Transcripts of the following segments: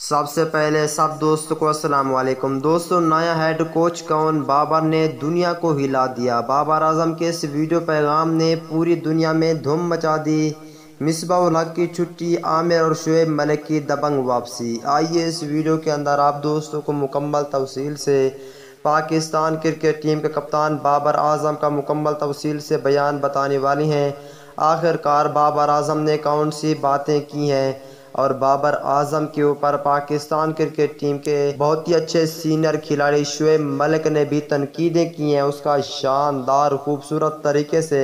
سب سے پہلے سب دوستوں کو السلام علیکم۔ دوستوں، نیا ہیڈ کوچ کون؟ بابر نے دنیا کو ہلا دیا۔ بابر اعظم کے اس ویڈیو پیغام نے پوری دنیا میں دھوم مچا دی۔ مصباح الحق کی چھٹی، عامر اور شعیب ملک کی دبنگ واپسی۔ آئیے اس ویڈیو کے اندر آپ دوستوں کو مکمل تفصیل سے پاکستان کرکٹ ٹیم کے کپتان بابر اعظم کا مکمل تفصیل سے بیان بتانے والی ہیں۔ آخرکار بابر اعظم نے کون سی باتیں کی ہیں اور بابر اعظم کے اوپر پاکستان کرکٹ ٹیم کے بہت ہی اچھے سینئر کھلاڑی شعیب ملک نے بھی تنقیدیں کی ہیں، اس کا شاندار خوبصورت طریقے سے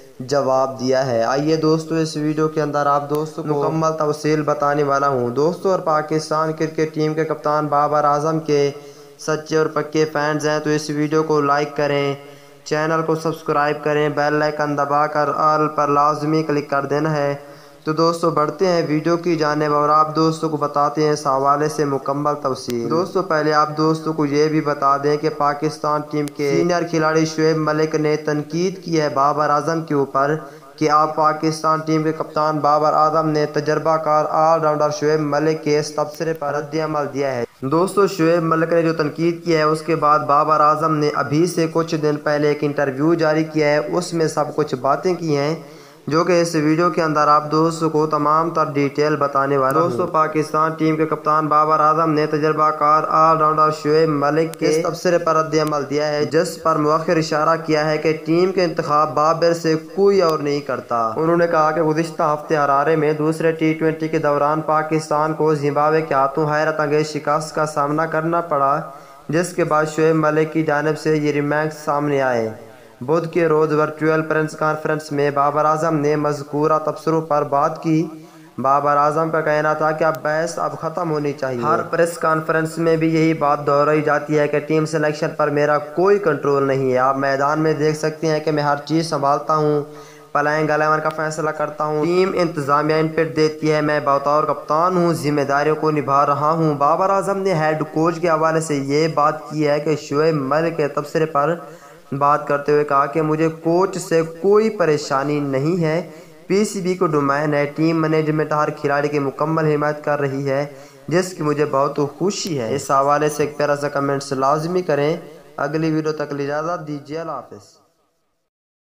جواب دیا ہے۔ آئیے دوستو اس ویڈیو کے اندر آپ دوستوں کو مکمل تفصیل بتانے والا ہوں۔ دوستو، اور پاکستان کرکٹ ٹیم کے کپتان بابر اعظم کے سچے اور پکے فینز ہیں تو اس ویڈیو کو لائک کریں، چینل کو سبسکرائب کریں، بیل آئیکن دبا کر آل پر لازمی کلک کر دینا ہے۔ تو دوستو بڑھتے ہیں ویڈیو کی جانب اور آپ دوستوں کو بتاتے ہیں اس حوالے سے مکمل تفصیل۔ دوستو پہلے آپ دوستوں کو یہ بھی بتا دیں کہ پاکستان ٹیم کے سینئر کھلاڑی شعیب ملک نے تنقید کی ہے بابر اعظم کے اوپر کہ آپ پاکستان ٹیم کے کپتان بابر اعظم نے تجربہ کار آل راؤنڈر شعیب ملک کے اس تبصرے پر رد عمل دیا ہے۔ دوستو، شعیب ملک نے جو تنقید کی ہے اس کے بعد بابر اعظم نے ابھی سے کچھ دن پہلے ایک انٹرویو جاری کیا ہے، اس میں سب کچھ باتیں کی ہیں جو کہ اس ویڈیو کے اندر آپ دوستوں کو تمام تر ڈیٹیل بتانے والا ہوں۔ دوستو، پاکستان ٹیم کے کپتان بابر اعظم نے تجربہ کار آل راؤنڈر شعیب ملک کے اس تبصرے پر رد عمل دیا ہے جس پر مؤخر اشارہ کیا ہے کہ ٹیم کے انتخاب بابر سے کوئی اور نہیں کرتا۔ انہوں نے کہا کہ گزشتہ ہفتے ہرارے میں دوسرے T20 کے دوران پاکستان کو زمبابوے کے ہاتھوں حیرت انگیز شکست کا سامنا کرنا پڑا، جس کے بعد شعیب ملک کی جانب سے یہ ریمارکس سامنے آئے۔ بدھ کے روز ورچوئل پریس کانفرنس میں بابر اعظم نے مذکورہ تبصروں پر بات کی۔ بابر اعظم کا کہنا تھا کہ اب بحث ختم ہونی چاہیے۔ ہر پریس کانفرنس میں بھی یہی بات دہرائی جاتی ہے کہ ٹیم سلیکشن پر میرا کوئی کنٹرول نہیں ہے۔ آپ میدان میں دیکھ سکتے ہیں کہ میں ہر چیز سنبھالتا ہوں، پلینگ 11 کا فیصلہ کرتا ہوں، ٹیم انتظامیہ ان پٹ دیتی ہے، میں بطور کپتان ہوں، ذمہ داریوں کو نبھا رہا ہوں۔ بابر اعظم نے ہیڈ کوچ کے حوالے سے یہ بات کی ہے کہ شعیب ملک کے تبصرے پر بات کرتے ہوئے کہا کہ مجھے کوچ سے کوئی پریشانی نہیں ہے، PCB کو ڈومین ہے، ٹیم مینجمنٹ ہر کھلاڑی کی مکمل حمایت کر رہی ہے جس کی مجھے بہت خوشی ہے۔ اس حوالے سے ایک پیارا سا کمنٹس لازمی کریں۔ اگلی ویڈیو تک اجازت دیجیے، اللہ حافظ۔